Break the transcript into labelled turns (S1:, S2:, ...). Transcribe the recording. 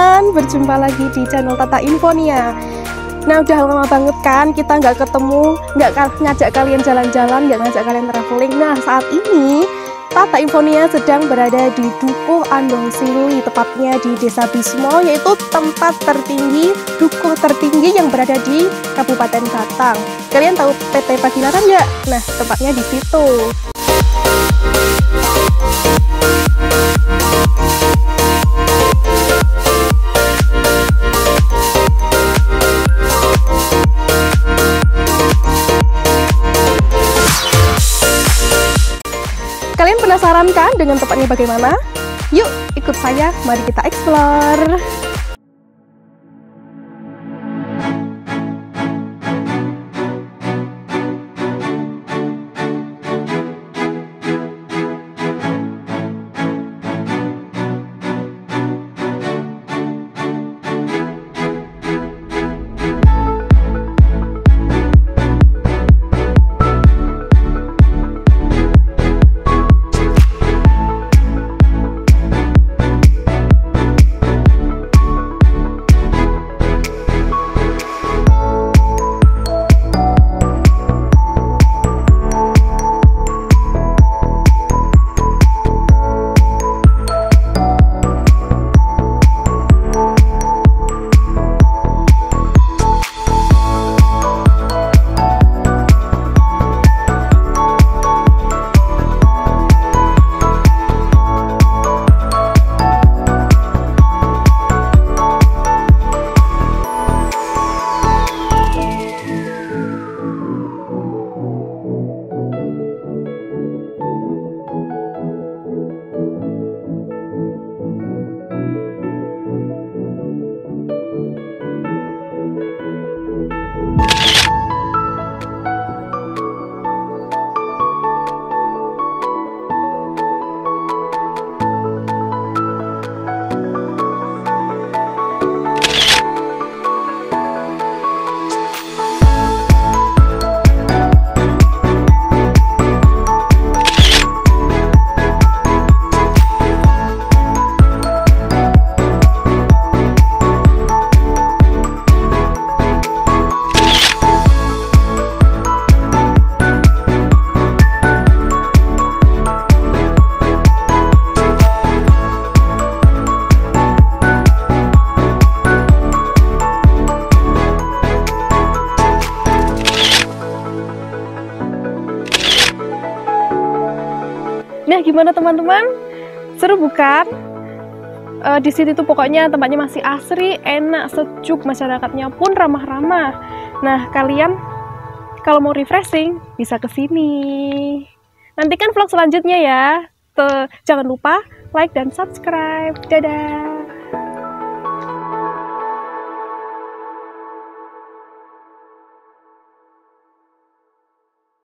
S1: teman-teman, berjumpa lagi di channel Tata Infonia. Nah, udah lama banget kan kita nggak ketemu, nggak ngajak kalian jalan-jalan, nggak ngajak kalian traveling. Nah, saat ini Tata Infonia sedang berada di Dukuh Andong Sili, tepatnya di Desa Bismo, yaitu tempat tertinggi, dukuh tertinggi yang berada di Kabupaten Batang. Kalian tahu PT Pagilaran nggak? Nah, tempatnya di situ. Kalian penasaran kan dengan tempatnya bagaimana? Yuk, ikut saya, mari kita explore. Nah, gimana teman-teman? Seru bukan? Di sini tuh pokoknya tempatnya masih asri, enak, sejuk, masyarakatnya pun ramah-ramah. Nah, kalian kalau mau refreshing bisa ke sini. Nantikan vlog selanjutnya ya. Jangan lupa like dan subscribe. Dadah.